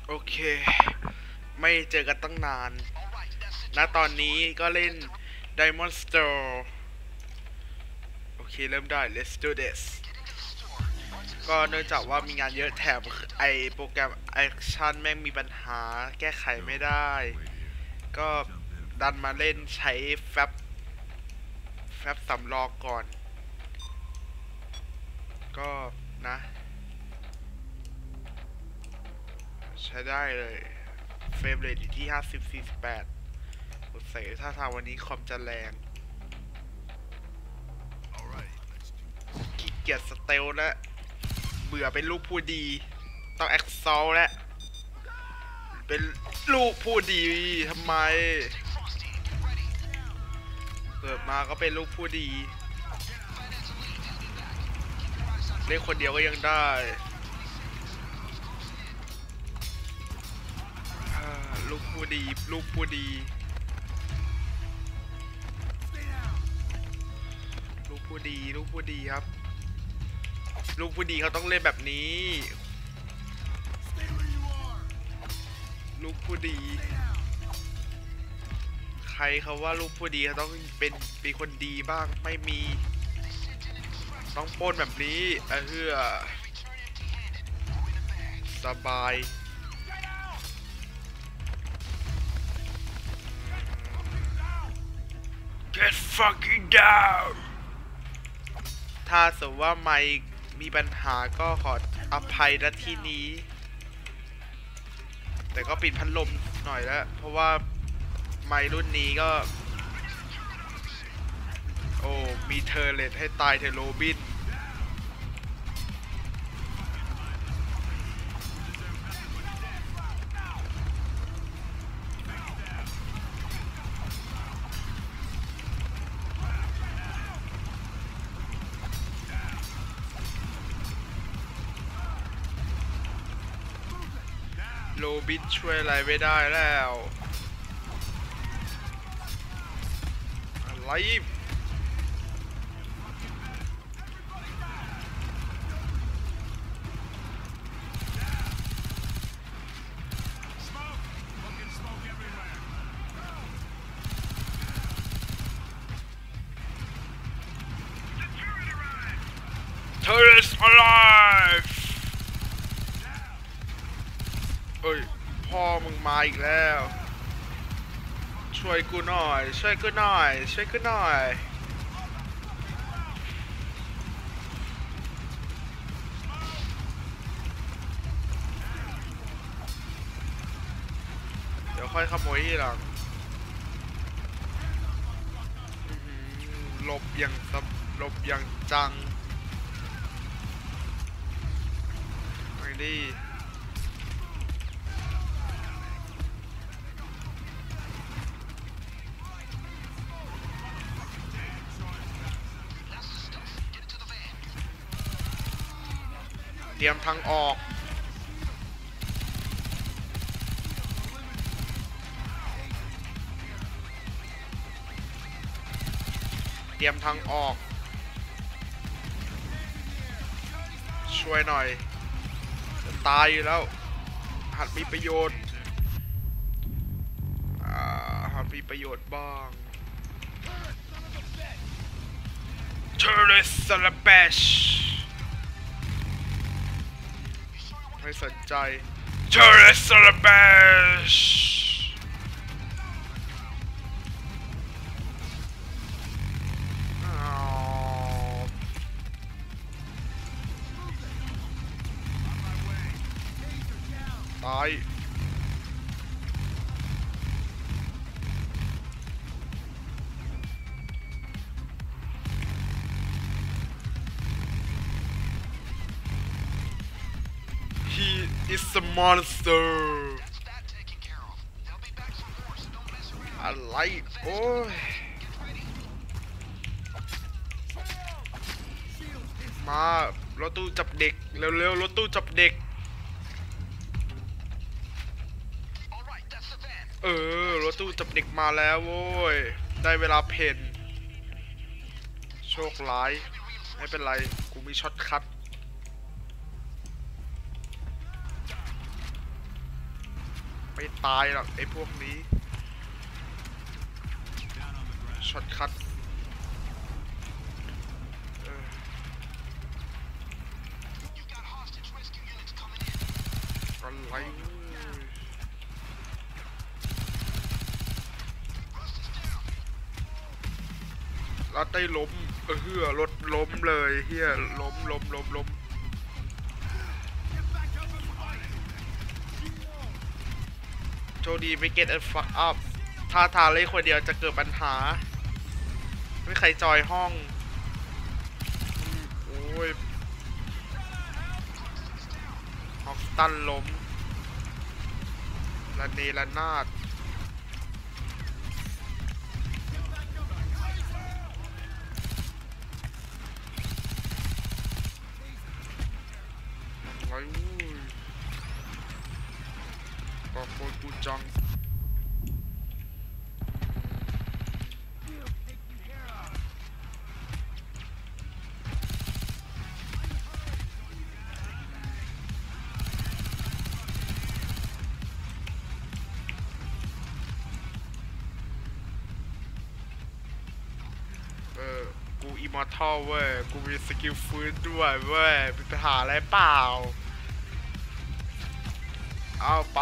โอเคไม่เจอกันตั้งนานณตอนนี้ก็เล่น Diamond Store โอเคเริ่มได้ let's do this ก็เนื่องจากว่ามีงานเยอะแถมไอโปรแกรมแอคชั่นแม่งมีปัญหาแก้ไขไม่ได้ก็ดันมาเล่นใช้แฟบสำรองก่อนก็นะใช้ได้เลยเฟรมเรทอยู่ที่50-48สงสัยถ้าทางวันนี้คอมจะแรงขี้เกียจสเตลแล้วเบื่อเป็นลูกผู้ดีต้องแอคซอลแล้วเป็นลูกผู้ดีทำไมเกิดมาก็เป็นลูกผู้ดีเล่นคนเดียวก็ยังได้ลูกผู้ดีลูกผู้ดีลูกผู้ดีลูกผู้ดีครับลูกผู้ดีเขาต้องเล่นแบบนี้ลูกผู้ดีใครเขาว่าลูกผู้ดีเขาต้องเป็นคนดีบ้างไม่มีต้องปล้นแบบนี้เฮือสบาย Get fucking down ถ้าสมมติว่าไมค์มีปัญหาก็ขออภัยณที่นี้แต่ก็ปิดพัดลมหน่อยแล้วเพราะว่าไมค์รุ่นนี้ก็โอ้มีเทอร์เลตให้ตายเทโรบินโรบินช่วยอะไรไม่ได้แล้วอะไรTerrorist alive เอ้ยพ่อมึงมาอีกแล้วช่วยกูหน่อยช่วยกูหน่อยช่วยกูหน่อยเดี๋ยวค่อยขโมยทีหลังหลบอย่างจังไม่ดีเตรียมทางออกเตรียมทางออกช่วยหน่อยจะตายอยู่แล้วหัดมีประโยชน์หัดมีประโยชน์บ้าง Terrorist Slash ไม่สนใจ Terrorist Slash ตายHe is a monster อะไรโอ้ยมารถตู้จับเด็กเร็วๆรถตู้จับเด็กรถตู้จับเด็กมาแล้วโว้ยได้เวลาเพนโชคร้ายไม่เป็นไรกูมีช็อตคัทไม่ตายหรอกไอ้พวกนี้ช็อตคัทอะไรแล้วได้ล้มรถล้มเลยเฮียล้มโชคดีไม่เก็ตฟักอัพถ้าทาเล่คนเดียวจะเกิดปัญหาไม่ใครจอยห้องโอ้ยฮอกสตันล้มระเนระนาดก็โคตรกูจังกูอิมมอร์ทัลเว้ยกูมีสกิลฟื้นด้วยเว้ยมีปัญหาอะไรเปล่าเอาไป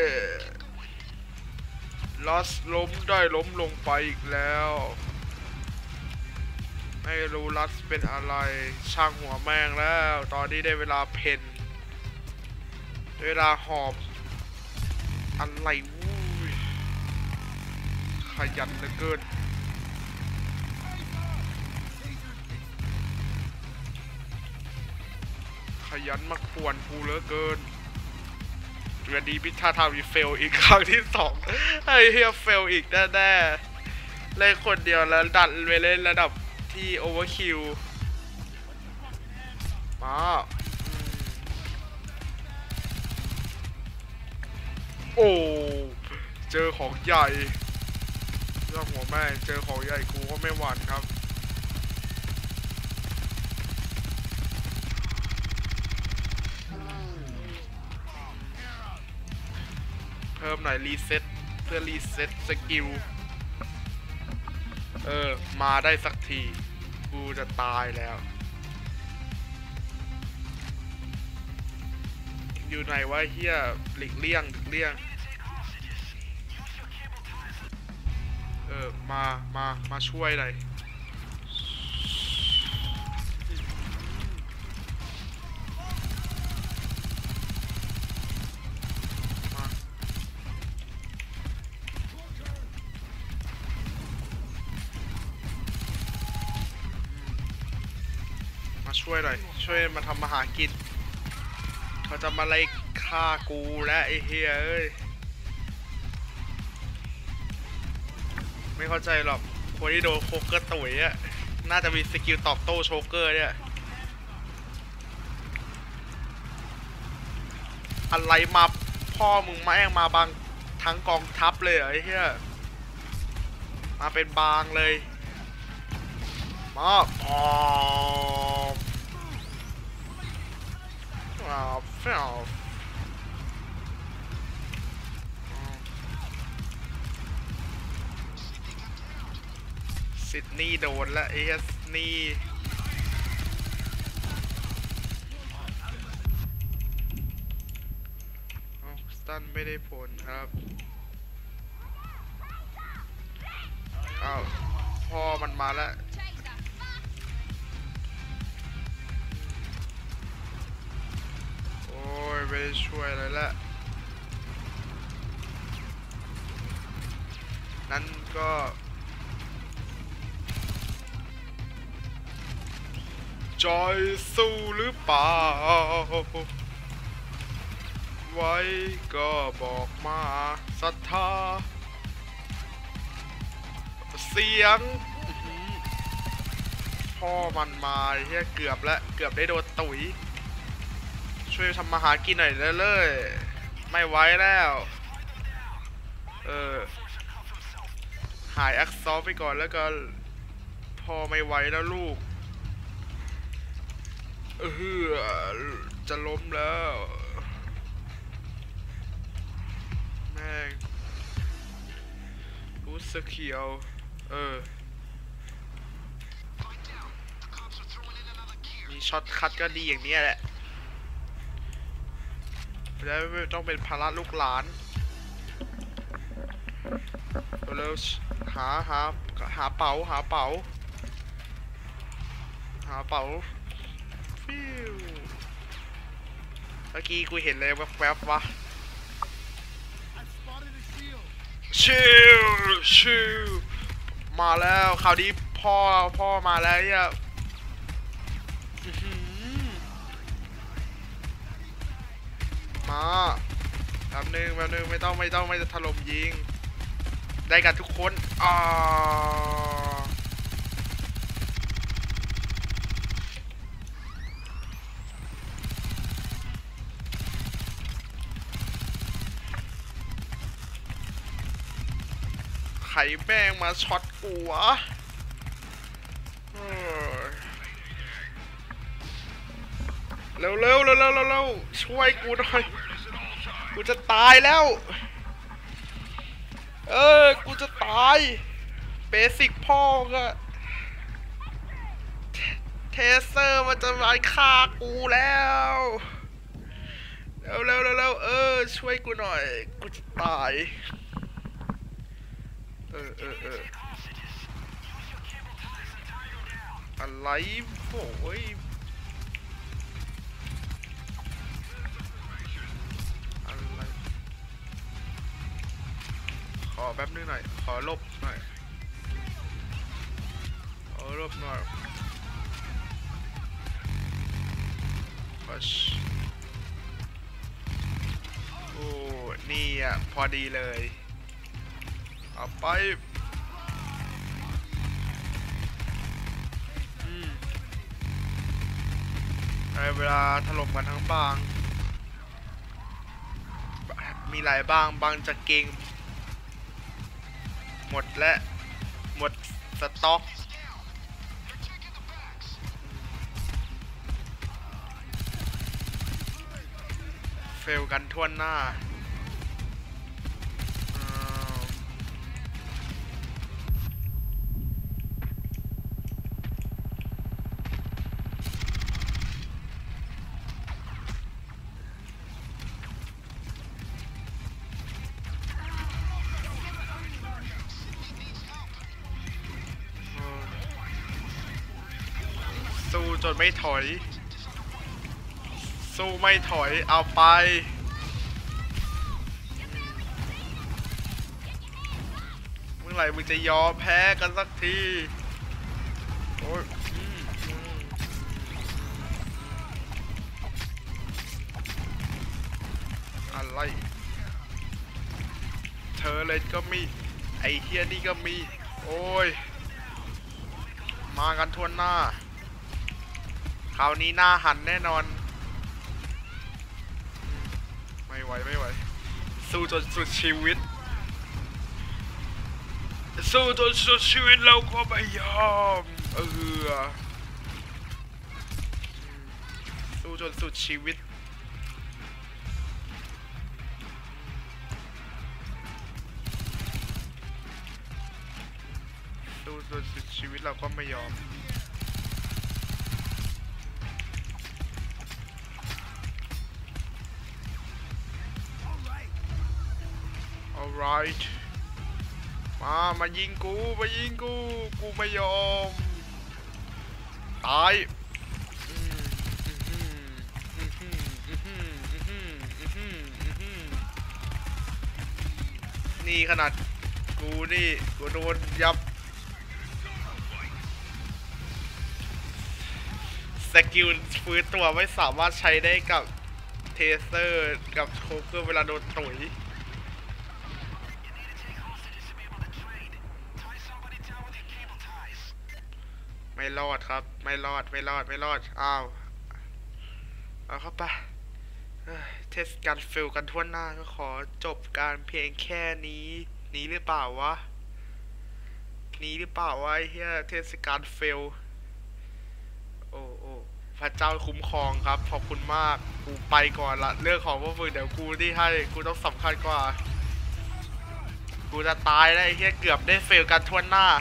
ลอสล้มได้ล้มลงไปอีกแล้วไม่รู้ลัสเป็นอะไรช่างหัวแม่งแล้วตอนนี้ได้เวลาเพนเวลาหอบอะไรวู้ยขยันเหลือเกินขยันมาป่วนกูเหลือเกินวันนี้พิธาทาวีเฟลอีกครั้งที่2ไอ้เฮียเฟลอีกแน่ๆเล่นคนเดียวแล้วดันไปเล่นระดับที่โอเวอร์คิวมาโอ้เจอของใหญ่เรื่องหัวแม่เจอของใหญ่กูก็ไม่หวั่นครับเพิ่มหน่อยรีเซ็ตเพื่อรีเซ็ตสกิลมาได้สักทีกูจะตายแล้วอยู่ไหนวะเฮียหลีกเลี่ยงมาช่วยหน่อยช่วยหน่อยช่วยมาทำมาหากินเขาจะมาไล่ฆ่ากูและไอ้เฮียเอ้ยไม่เข้าใจหรอกคนที่โดนโชเกอร์ตุ๋ยอ่ะน่าจะมีสกิลตอบโต้โชเกอร์เนี่ยอะไรมาพ่อมึงมาแองมาบางทั้งกองทัพเลยไอ้เฮียมาเป็นบางเลยมาซิดนีย์โดนและเอสนี่สตันไม่ได้ผลครับอ้าวพ่อมันมาแล้วโอ้ยไม่ได้ช่วยอะไรละนั่นก็จอยสู้หรือเปล่าไว้ก็บอกมาศรัทธาเสียงพ่อมันมาเฮียเกือบได้โดนตุ๋ยช่วยทำมาหากินหน่อยเลยไม่ไหวแล้วหายแอคซอลไปก่อนแล้วก็พอไม่ไหวแล้วลูกจะล้มแล้วแม่เสื้อเขียวมีช็อตคัทก็ดีอย่างนี้แหละแล้วไม่ต้องเป็นภาระลูกหลานเร็วหาเป๋าฟิวเมื่อกี้กูเห็นเลยแวบๆวะชิลมาแล้วคราวนี้พ่อมาแล้วเนี่ยมาแป๊บนึงไม่ต้องถล่มยิงได้กันทุกคนไข่แม่งมาช็อตกูวะเร็วช่วยกูหน่อยกูจะตายแล้วกูจะตายเบสิกพ่อก็เทเซอร์มันจะมาฆ่ากูแล้วเร็วช่วยกูหน่อยกูจะตายอะไรโอ้ยอะไรขอแป๊บนึงหน่อยขอลบหน่อยโอ้นี่อ่ะพอดีเลยเอาไปเวลาถล่มกันทั้งบางมีหลายบางจะเก่งหมดสต็อกเฟลกันทั่วหน้าสู้จนไม่ถอยเอาไปเมื่อไหร่มึงจะยอมแพ้กันสักทีโอ้ยอะไรเธอเลยก็มีไอเฮียนี่ก็มีโอ้ยมากันทั่วหน้าคราวนี้หน้าหันแน่นอนไม่ไหวสู้จนสุดชีวิตเราก็ไม่ยอมสู้จนสุดชีวิตเราก็ไม่ยอมalright มายิงกูไม่ยอมตายนี่ขนาดกูโดนยับสกิลฟื้นตัวไม่สามารถใช้ได้กับเทเซอร์กับโคเกอร์เวลาโดนตุ๋ยไม่รอดครับไม่รอดอ้าวเอาเข้าไปเทสการฟิลกันทั่วหน้าก็ขอจบการเพียงแค่นี้หรือเปล่าวะไอ้เหี้ยเทศกาลฟิลโอ้พระเจ้าคุ้มครองครับขอบคุณมากกูไปก่อนละเรื่องของพวกมึงเดี๋ยวกูที่ให้กูต้องสำคัญกว่ากูจะตายแล้วไอ้เหี้ยเกือบได้เฟลกันทั่วหน้า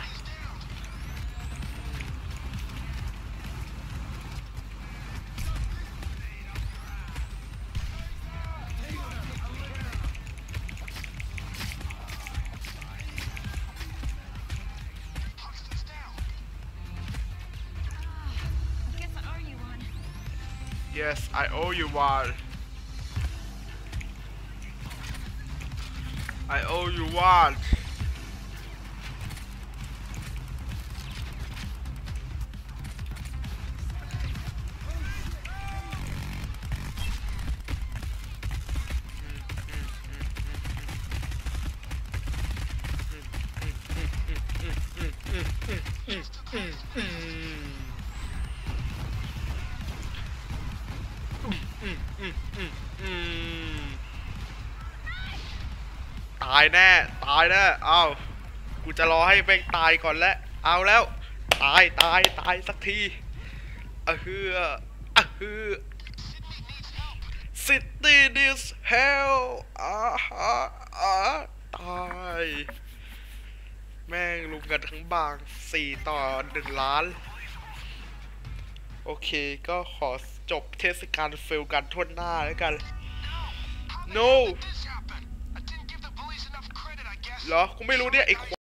Yes I owe you one I owe you oneตายแน่ตายแน่เอากูจะรอให้แม่งตายก่อนแล้วเอาแล้วตายตายตายสักทีอะเฮืออะเฮือ City needs help ตายแม่งลุมกันทั้งบาง4-1 ล้านโอเคก็ขอจบเทศกาลเฟลกันทั่วหน้าแล้วกัน No เหรอกูไม่รู้เนี่ยไอ้